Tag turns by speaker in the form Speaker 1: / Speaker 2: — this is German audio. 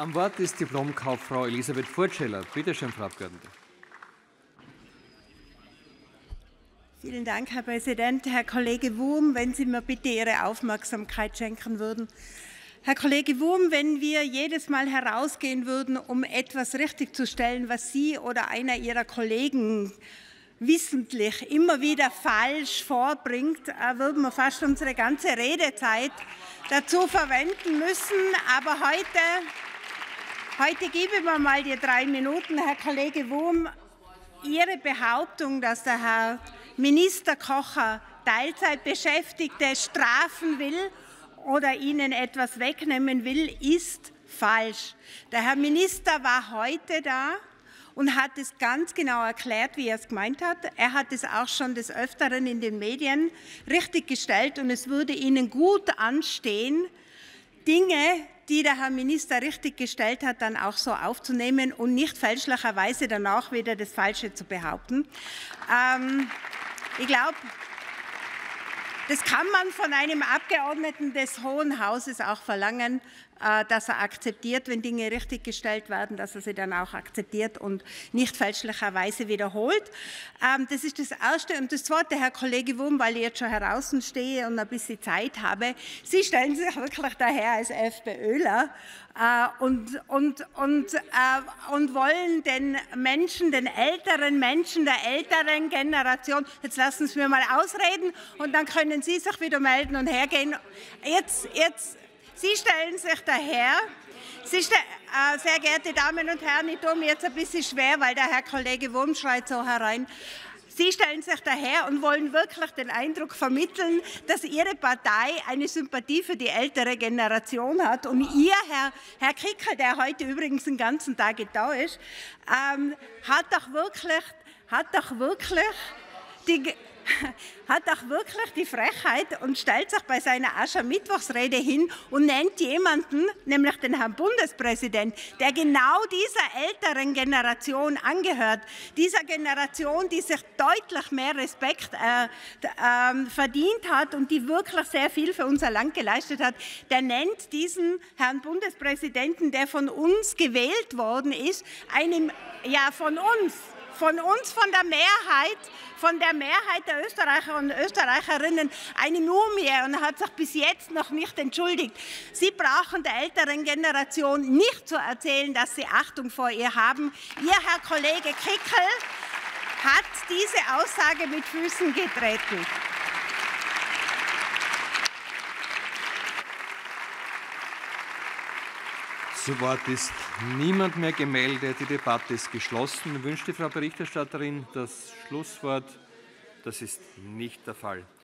Speaker 1: Am Wort ist Diplomkauffrau Elisabeth Furtscheller. Bitte schön, Frau Abgeordnete.
Speaker 2: Vielen Dank, Herr Präsident. Herr Kollege Wurm, wenn Sie mir bitte Ihre Aufmerksamkeit schenken würden. Herr Kollege Wurm, wenn wir jedes Mal herausgehen würden, um etwas richtigzustellen, was Sie oder einer Ihrer Kollegen wissentlich immer wieder falsch vorbringt, würden wir fast unsere ganze Redezeit dazu verwenden müssen. Aber heute gebe ich mir mal die 3 Minuten. Herr Kollege Wurm, Ihre Behauptung, dass der Herr Minister Kocher Teilzeitbeschäftigte strafen will oder ihnen etwas wegnehmen will, ist falsch. Der Herr Minister war heute da und hat es ganz genau erklärt, wie er es gemeint hat. Er hat es auch schon des Öfteren in den Medien richtiggestellt und es würde Ihnen gut anstehen, Dinge, die der Herr Minister richtiggestellt hat, dann auch so aufzunehmen und nicht fälschlicherweise danach wieder das Falsche zu behaupten. Ich glaube, das kann man von einem Abgeordneten des Hohen Hauses auch verlangen, dass er akzeptiert, wenn Dinge richtiggestellt werden, dass er sie dann auch akzeptiert und nicht fälschlicherweise wiederholt. Das ist das Erste. Und das Zweite, Herr Kollege Wurm, weil ich jetzt schon draußen stehe und ein bisschen Zeit habe, Sie stellen sich wirklich daher als FPÖler und wollen den Menschen, den älteren Menschen der älteren Generation, jetzt lassen Sie mir mal ausreden und dann können Sie sich wieder melden und hergehen. Sie stellen sich daher, sehr geehrte Damen und Herren, ich tue mir jetzt ein bisschen schwer, weil der Herr Kollege Wurm schreit so herein. Sie stellen sich daher und wollen wirklich den Eindruck vermitteln, dass Ihre Partei eine Sympathie für die ältere Generation hat. Und ihr, Herr Kickl, der heute übrigens den ganzen Tag da ist, hat doch wirklich die Frechheit und stellt sich bei seiner Aschermittwochsrede hin und nennt jemanden, nämlich den Herrn Bundespräsident, der genau dieser älteren Generation angehört, dieser Generation, die sich deutlich mehr Respekt verdient hat und die wirklich sehr viel für unser Land geleistet hat, der nennt diesen Herrn Bundespräsidenten, der von uns gewählt worden ist, von der Mehrheit der Österreicher und Österreicherinnen eine Mumie und hat sich bis jetzt noch nicht entschuldigt. Sie brauchen der älteren Generation nicht zu erzählen, dass sie Achtung vor ihr haben. Ihr, Herr Kollege Kickl, hat diese Aussage mit Füßen getreten.
Speaker 1: Zu Wort ist niemand mehr gemeldet. Die Debatte ist geschlossen. Wünscht die Frau Berichterstatterin das Schlusswort? Das ist nicht der Fall.